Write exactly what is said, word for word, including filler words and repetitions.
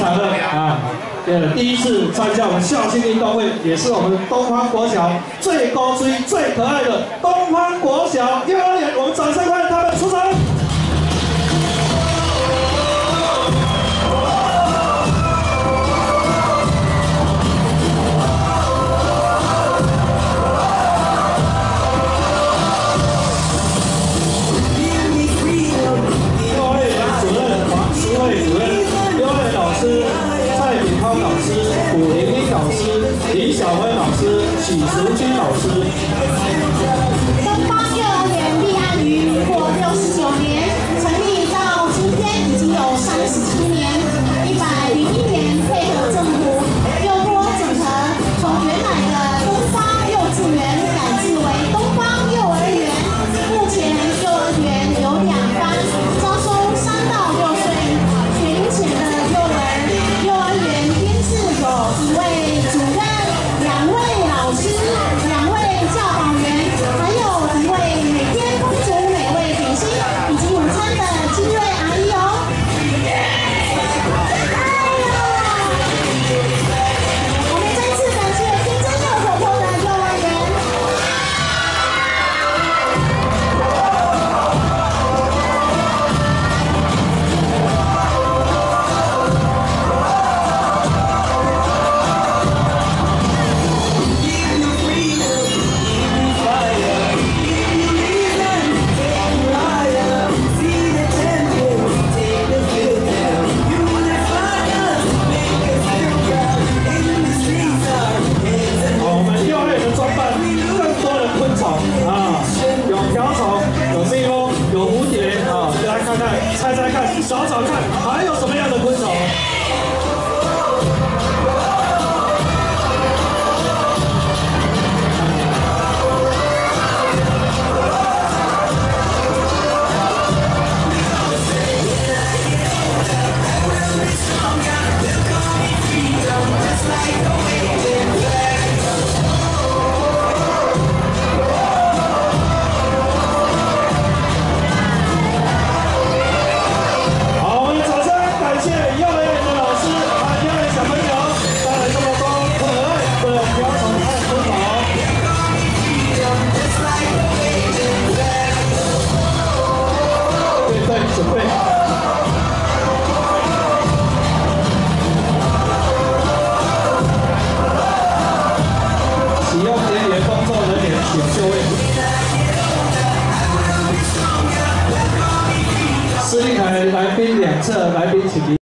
彩了啊！呃，第一次参加我们校庆运动会，也是我们东方国小最高追、最可爱的东方国小幼儿园，我们掌声欢迎他们出场。 李小薇老师、许淑君老师。 东方幼儿园立案于民国六十九年，成立到今天已经有三十七年。一百零一年配合政府幼托整合，从原来的东方幼稚园改制为东方幼儿园。目前幼儿园有两班，招收三到六岁学龄前的幼儿。幼儿园编制有一位主任。 两位老师，两位教导员，还有一位每天烹煮美味点心以及午餐的精锐阿姨哦。我们再次感谢天真又活泼的幼儿园。猜猜看，找找看，还有什么样的昆虫？准备。使用点点工作人员请就位。司令台来宾两侧，来宾请离。